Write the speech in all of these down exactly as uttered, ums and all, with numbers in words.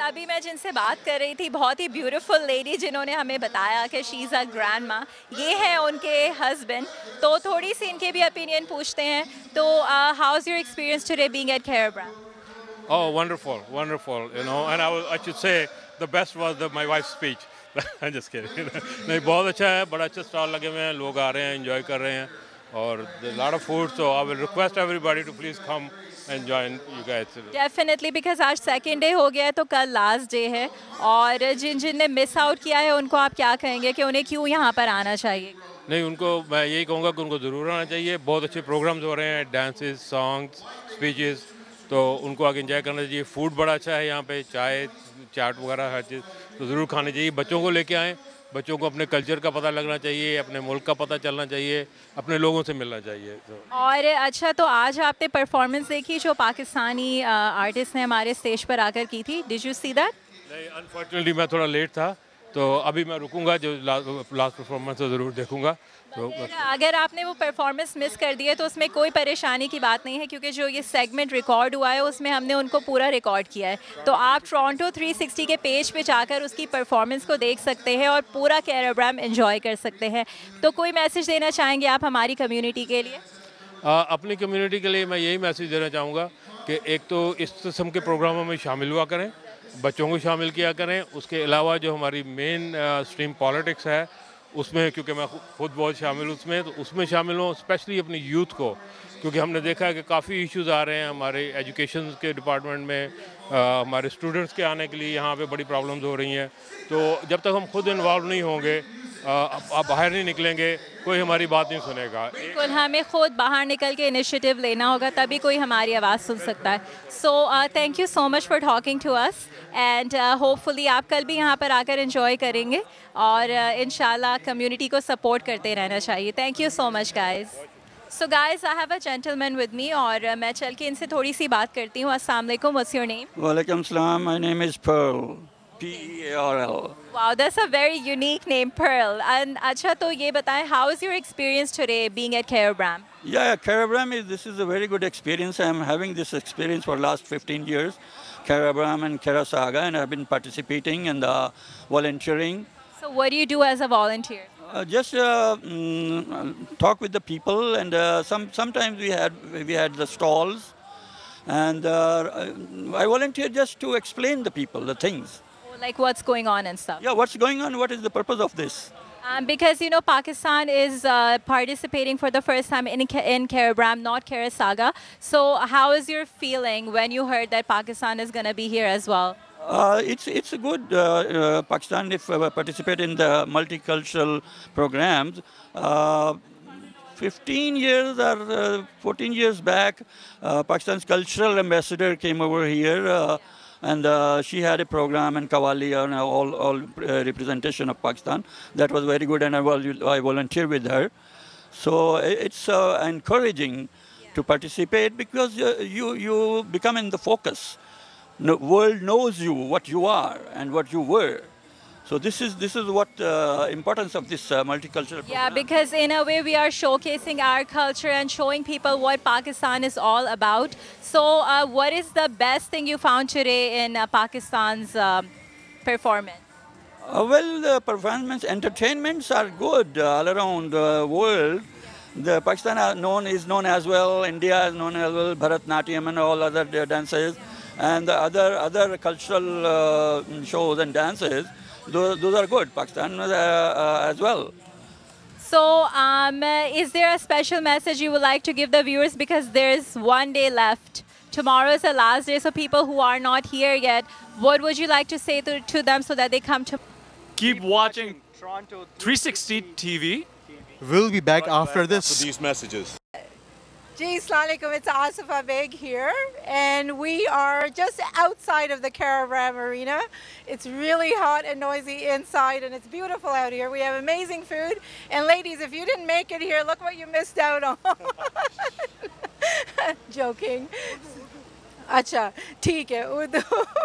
अभी मैं जिनसे बात कर रही थी, बहुत ही ब्यूटीफुल लेडी जिन्होंने हमें बताया कि शी इज़ अ ग्रैंड माँ, ये है उनके हस्बैंड। तो थोड़ी सी इनके भी ओपिनियन पूछते हैं। तो how is your experience today being at कैराब्राम? Oh, wonderful, wonderful, you know, and I, was, I should say the best was the, my wife's speech. I'm just kidding. नहीं, बहुत अच्छा है, बड़ा अच्छा स्टॉल लगे हुए हैं, लोग आ रहे हैं, एंजॉय कर रहे हैं, और a lot of food, so I will request everybody to please come and join you guys. Definitely, because आज सेकेंड डे हो गया है तो कल लास्ट डे है, और जिन जिन ने मिस आउट किया है उनको आप क्या कहेंगे कि उन्हें क्यों यहाँ पर आना चाहिए? नहीं, उनको मैं यही कहूँगा कि उनको ज़रूर आना चाहिए। बहुत अच्छे प्रोग्राम्स हो रहे हैं, डांसेस, सॉन्ग्स, स्पीचेस, तो उनको आगे एंजॉय करना चाहिए। फूड बड़ा अच्छा है यहाँ पे, चाय, चाट वगैरह हर चीज़ तो ज़रूर खानी चाहिए। बच्चों को लेके आएँ, बच्चों को अपने कल्चर का पता लगना चाहिए, अपने मुल्क का पता चलना चाहिए, अपने लोगों से मिलना चाहिए। तो और अच्छा, तो आज आपने परफॉर्मेंस देखी जो पाकिस्तानी आर्टिस्ट ने हमारे स्टेज पर आकर की थी? Did you see that? नहीं, अनफॉर्चुनेटली मैं थोड़ा लेट था, तो अभी मैं रुकूंगा, जो लास्ट परफॉर्मेंस है ज़रूर देखूंगा। तो अगर आपने वो परफॉर्मेंस मिस कर दी है तो उसमें कोई परेशानी की बात नहीं है, क्योंकि जो ये सेगमेंट रिकॉर्ड हुआ है उसमें हमने उनको पूरा रिकॉर्ड किया है। तो आप टोरंटो थ्री सिक्सटी के पेज पे जाकर उसकी परफॉर्मेंस को देख सकते हैं और पूरा कैराब्राम एंजॉय कर सकते हैं। तो कोई मैसेज देना चाहेंगे आप हमारी कम्युनिटी के लिए? आ, अपनी कम्युनिटी के लिए मैं यही मैसेज देना चाहूँगा कि एक तो इस किस्म के प्रोग्रामों में शामिल हुआ करें, बच्चों को शामिल किया करें। उसके अलावा जो हमारी मेन स्ट्रीम पॉलिटिक्स है उसमें, क्योंकि मैं खुद बहुत शामिल हूँ उसमें, तो उसमें शामिल हूँ, स्पेशली अपनी यूथ को, क्योंकि हमने देखा है कि काफ़ी इश्यूज़ आ रहे हैं हमारे एजुकेशन के डिपार्टमेंट में, आ, हमारे स्टूडेंट्स के आने के लिए यहाँ पे बड़ी प्रॉब्लम्स हो रही हैं। तो जब तक हम खुद इन्वॉल्व नहीं होंगे, आप बाहर नहीं निकलेंगे, कोई हमारी बात नहीं सुनेगा। बिल्कुल, हमें खुद बाहर निकल के इनिशिएटिव लेना होगा, तभी कोई हमारी आवाज़ सुन सकता है। So thank you so much for talking to us, and hopefully आप कल भी यहाँ पर आकर एंजॉय करेंगे, और uh, इंशाल्लाह कम्युनिटी को सपोर्ट करते रहना चाहिए। Thank you so much guys. So guys, I have a gentleman with me, और uh, मैं चल के इनसे थोड़ी सी बात करती हूँ। अस्सलाम वालेकुम, व्हाट्स योर नेम? वालेकुम सलाम, my name is Pearl, P E A R L. Wow, that's a very unique name, Pearl. And अच्छा, तो ये बताएं, how is your experience today being at कैराब्राम? Yeah, Carabram is, this is a very good experience. I'm having this experience for last fifteen years, Carabram and Karasaga, and I've been participating and uh, volunteering. So what do you do as a volunteer? Uh, just uh, mm, talk with the people, and uh, some sometimes we had we had the stalls, and uh, I volunteer just to explain the people the things. Like what's going on and stuff. Yeah, what's going on? What is the purpose of this? Um, because you know Pakistan is uh, participating for the first time in in Carabram, not Karasaga. So how is your feeling when you heard that Pakistan is going to be here as well? Uh, it's it's a good uh, uh, Pakistan if uh, participate in the multicultural programs. Uh, fifteen years or uh, fourteen years back, uh, Pakistan's cultural ambassador came over here. Uh, And uh, she had a program in Kawali and all, all uh, representation of Pakistan. That was very good, and I, I volunteered with her. So it's uh, encouraging yeah. to participate, because uh, you, you become in the focus. The world knows you, what you are and what you were. So this is this is what uh, importance of this uh, multicultural program. Yeah, because in a way we are showcasing our culture and showing people what Pakistan is all about. So uh, what is the best thing you found today in uh, Pakistan's um, performance? Uh, well, the performance entertainments are good uh, all around the world. The Pakistan are known is known as well. India is known as well. Bharatnatyam and all other dances, and the other other cultural uh, shows and dances. Those, those are good, Pakistan uh, uh, as well. So, um, is there a special message you would like to give the viewers? Because there's one day left. Tomorrow is the last day, so people who are not here yet, what would you like to say to, to them so that they come to... Keep watching Toronto three sixty T V. We'll be back after this. For these messages. Gee, Assalamu alaikum, it's Asifa Beg here, and we are just outside of the Carabram Arena. It's really hot and noisy inside, and it's beautiful out here. We have amazing food, and ladies, if you didn't make it here, look what you missed out on. Joking. अच्छा ठीक है Urdu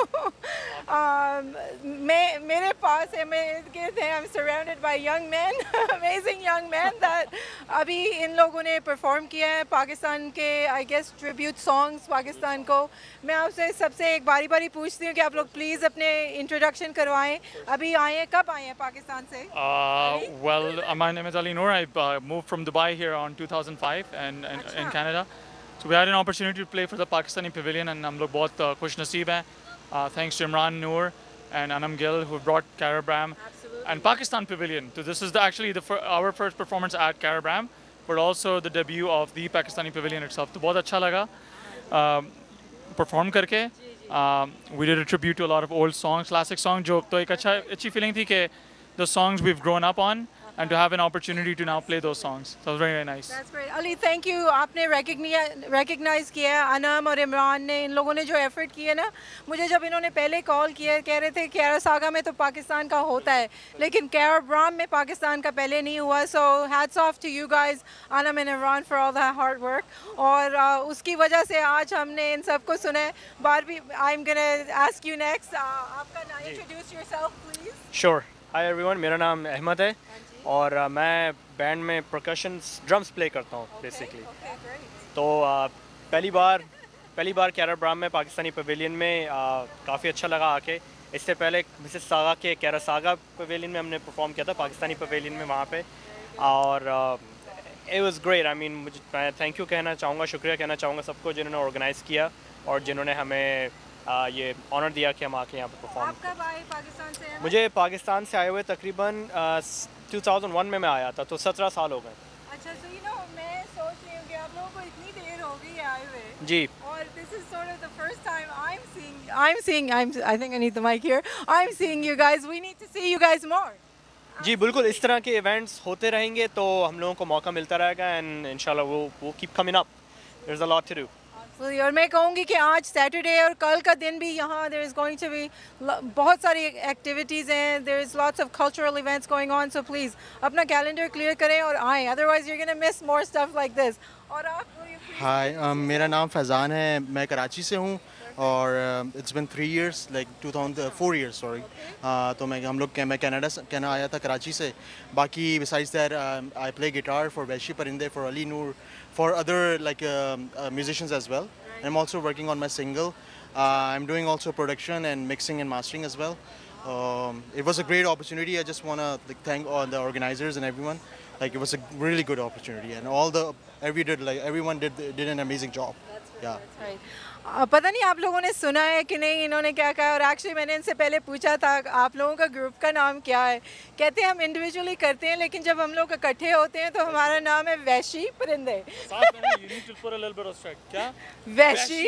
um, मैं मेरे पास है मैं कहते हैं I am surrounded by young man amazing young man that अभी इन लोगों ने परफॉर्म किया है पाकिस्तान के I guess tribute songs Pakistan को मैं आपसे सबसे एक बारी बारी पूछती हूँ कि आप लोग प्लीज़ अपने इंट्रोडक्शन करवाएं अभी आए हैं कब आए हैं पाकिस्तान से Uh, well, uh, my name is Ali Noor. I uh, moved from Dubai here on two thousand five and, and in Acha. Canada. So we had an opportunity to play for the Pakistani Pavilion and हम लोग बहुत uh, खुश नसीब हैं. Uh, thanks to Imran Noor and Anam Gill who brought Carabram and Pakistan Pavilion. So this is the, actually the fir our first performance at Carabram, but also the debut of the Pakistani Pavilion itself. तो बहुत अच्छा लगा uh, perform करके. Uh, we did a tribute to a lot of old songs, classic songs. जो तो एक अच्छा अच्छी feeling थी कि the songs we've grown up on and to have an opportunity to now play those songs. So it was very, very nice. That's great. Ali, thank you. आपने recognize किया है अनम और इमरान ने इन लोगों ने जो effort किए ना मुझे जब इन्होंने पहले call किया कह रहे थे कैरा सागा में तो पाकिस्तान का होता है लेकिन कैराब्राम में पाकिस्तान का पहले नहीं हुआ so hats off to you guys Anam and Imran for all that hard work और uh, उसकी वजह से आज हमने इन सबको सुना है Barbie I'm gonna ask you next uh, आपका नाम introduce yourself please. Sure. Hi everyone. मेरा नाम अहमद है और uh, मैं बैंड में परकशन ड्रम्स प्ले करता हूँ बेसिकली तो uh, पहली बार पहली बार कैराब्राम में पाकिस्तानी पवेलियन में uh, काफ़ी अच्छा लगा आके इससे पहले मिसेस सागा के कैरा सागा पवेलियन में हमने परफॉर्म किया था पाकिस्तानी पवेलियन में वहाँ पे और it was great I mean मुझे मैं थैंक यू कहना चाहूँगा शुक्रिया कहना चाहूँगा सबको जिन्होंने ऑर्गेनाइज़ किया और जिन्होंने हमें Uh, ये ऑनर दिया कि हम आके यहाँ पे परफॉर्म आप कब आए पाकिस्तान से मुझे पाकिस्तान से आए हुए तकरीबन uh, दो हज़ार एक में मैं आया था तो सत्रह साल हो गए अच्छा so you know मैं सोच रही हूँ कि आप लोगों को इतनी देर हो गई है आए हुए जी और this is sort of the first time I'm seeing I'm seeing I'm I think I need the mic here I'm seeing you guys we need to see you guys more जी बिल्कुल इस तरह के इवेंट्स होते रहेंगे तो हम लोगों को मौका मिलता रहेगा एंड इंशाल्लाह वो वो keep coming up there is a lot to do और मैं कहूँगी कि आज सैटरडे और कल का दिन भी यहाँ there is going to be बहुत सारी एक्टिविटीज़ हैं there is lots of cultural events going on so please अपना कैलेंडर क्लियर करें और आएँ otherwise you are gonna miss more stuff like this और आप हाय um, मेरा नाम फैज़ान है मैं कराची से हूँ और it's been three years like two thousand four years sorry तो मैं हम लोग मैं कनाडा कनाडा आया था कराची से बाकी besides that I play guitar for वैशी परिंदे for Ali Noor for other like uh, uh, musicians as well. I'm also working on my single. Uh, I'm doing also production and mixing and mastering as well. Um, it was a great opportunity. I just want to like, thank all the organizers and everyone. Like it was a really good opportunity, and all the every did like everyone did did an amazing job. That's right, yeah. That's right. Uh, पता नहीं आप लोगों ने सुना है कि नहीं इन्होंने क्या कहा और एक्चुअली मैंने इनसे पहले पूछा था आप लोगों का ग्रुप का नाम क्या है कहते हैं हम इंडिविजुअली करते हैं लेकिन जब हम लोग इकट्ठे होते हैं तो हमारा नाम है वैशी परिंदे वैशी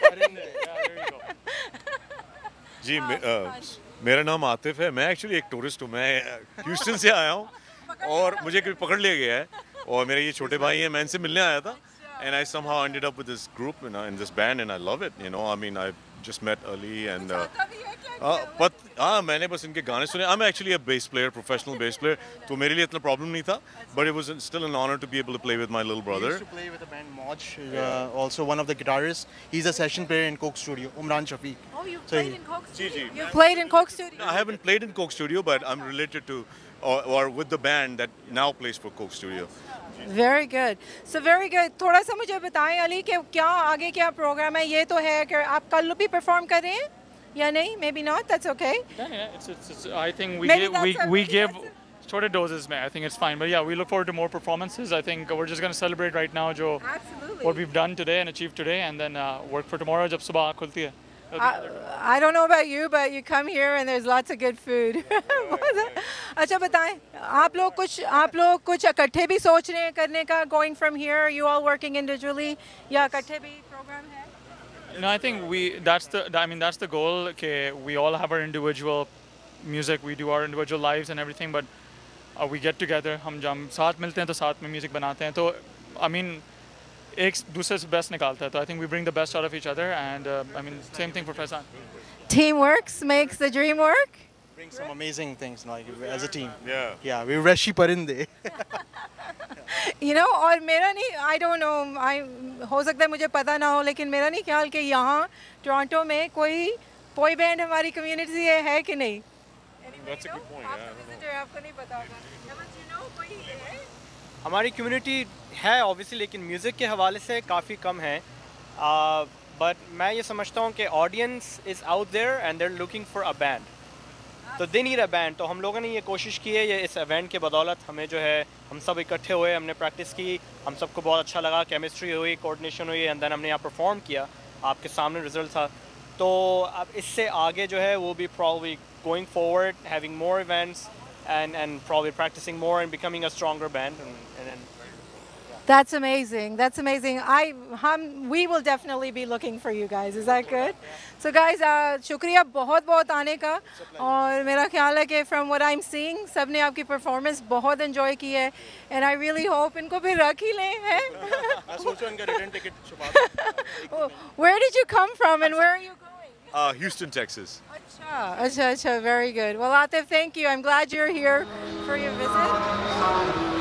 जी मे, uh, मेरा नाम आतिफ है मैं एक्चुअली एक टूरिस्ट हूँ मैं ह्यूस्टन से आया हूँ और मुझे कभी पकड़ लिया गया है और मेरे ये छोटे भाई हैं मैं इनसे मिलने आया था and I somehow ended up with this group you know, in this band and I love it you know I mean I just met Ali and uh, uh, but हाँ मैंने बस इनके गाने सुने I'm actually a bass player professional bass player तो मेरे लिए इतना problem नहीं था but it was still an honor to be able to play with my little brother. I used to play with a band Moj, uh, also one of the guitarists. He's a session player in Coke Studio, Umran Shafiq. Oh, you so played he, in Coke Studio. Ji, ji. You played in Coke Studio. I haven't played in Coke Studio but I'm related to or, or with the band that now plays for Coke Studio. Very good. So very good. थोड़ा सा मुझे बताएं अली कि क्या आगे क्या programme है ये तो है कि आप कल भी परफॉर्म कर रहे हैं या नहीं maybe not that's okay. Yeah, yeah. It's, it's, it's, I think we Maybe give, that's we a- we maybe give that's sort of doses, man. I think it's fine. But yeah, we look forward to more performances. I think we're just gonna celebrate right now, जो Absolutely. what we've done today and achieved today, and then uh, work for tomorrow. जब सुबह आँख खुलती है. I, I don't know about you, but you come here and there's lots of good food. अच्छा बताएं, आप लोग कुछ आप लोग कुछ इकट्ठे भी सोच रहे हैं करने का going from here? You all working individually? या इकट्ठे भी program है? No, I think we that's the I mean that's the goal. Okay, we all have our individual music. We do our individual lives and everything, but uh, we get together. हम जब साथ मिलते हैं तो साथ में music बनाते हैं. तो I mean एक दूसरे से best निकालता है. तो I think we bring the best out of each other, and uh, I mean same thing for Faizan. Teamwork makes the dream work. bring some amazing things like as a team. Yeah. Yeah, we're Reshi Parinde. you know, और मेरा नहीं, I don't know, I हो सकता है मुझे पता ना हो, लेकिन मेरा नहीं ख्याल कि यहाँ टोरंटो में कोई boy band हमारी community है, है कि नहीं? That's a good point. आप visitor, आपको नहीं पता होगा. You know, कोई है? हमारी कम्युनिटी है ऑब्वियसली, लेकिन म्यूज़िक के हवाले से काफ़ी कम है. बट uh, मैं ये समझता हूँ कि audience is out there and they're looking for a band, तो दे नीड अ बैंड. तो हम लोगों ने ये कोशिश की है, ये इस इवेंट के बदौलत हमें जो है, हम सब इकट्ठे हुए, हमने प्रैक्टिस की, हम सबको बहुत अच्छा लगा, केमिस्ट्री हुई, कोऑर्डिनेशन हुई, एंड देन हमने यहाँ परफॉर्म किया, आपके सामने रिजल्ट था. तो अब इससे आगे जो है वो भी probably going forward, having more events and and probably practicing more and becoming a stronger band. And, and, and That's amazing. That's amazing. I, hum, we will definitely be looking for you guys. Is that good? So guys, uh, शुक्रिया बहुत बहुत आने का. और मेरा ख्याल है कि from what I'm seeing, सब ने आपकी performance बहुत enjoy की है. And I really hope इनको भी रख ही लें, हैं? मैं सोचूं इनका return ticket छुपा दूं. Where did you come from and where are you going? Uh, Houston, Texas. Acha, acha, acha. Very good. Well, Atif, thank you. I'm glad you're here for your visit.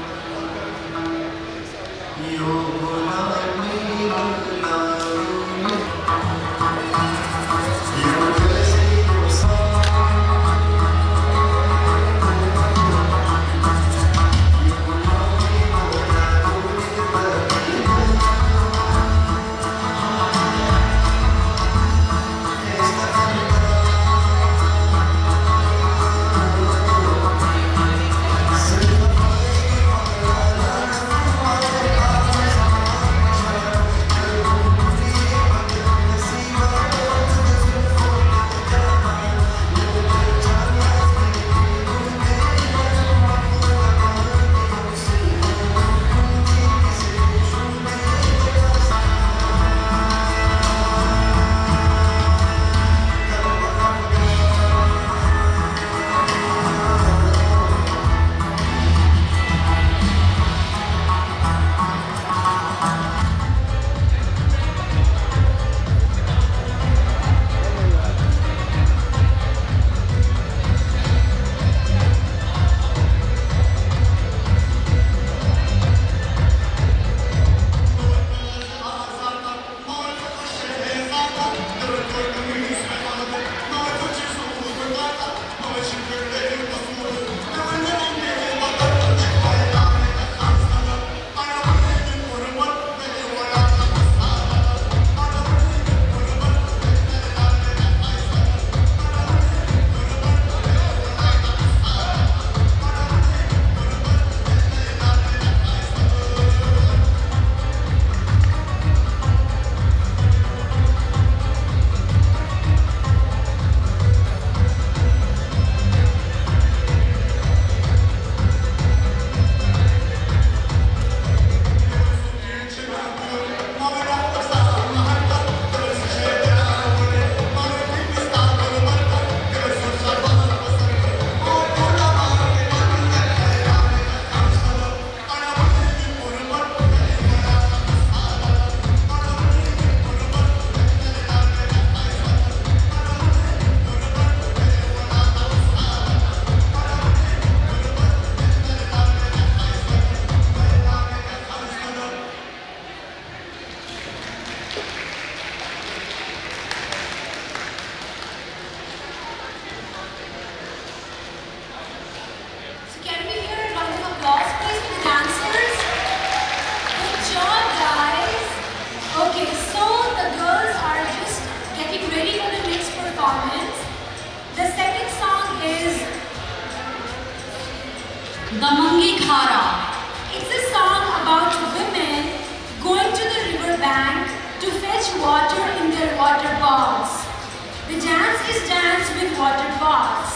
Damangi Khara. It's a song about women going to the river bank to fetch water in their water bowls. The dance is danced with water bowls.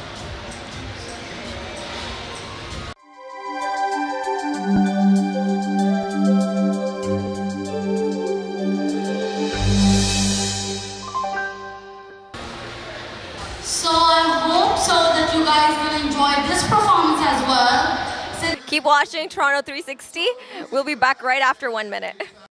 So I hope so that you guys will enjoy this performance as well. Keep watching Toronto three sixty. We'll be back right after one minute.